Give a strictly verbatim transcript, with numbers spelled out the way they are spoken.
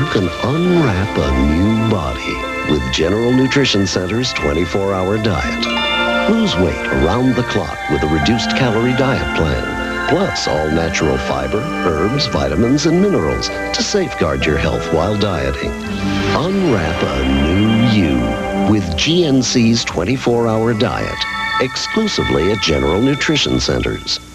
can unwrap a new body with General Nutrition Center's twenty-four hour diet. Lose weight around the clock with a reduced calorie diet plan, plus all natural fiber, herbs, vitamins, and minerals to safeguard your health while dieting. Unwrap a new you with G N C's twenty-four hour diet, exclusively at General Nutrition Centers.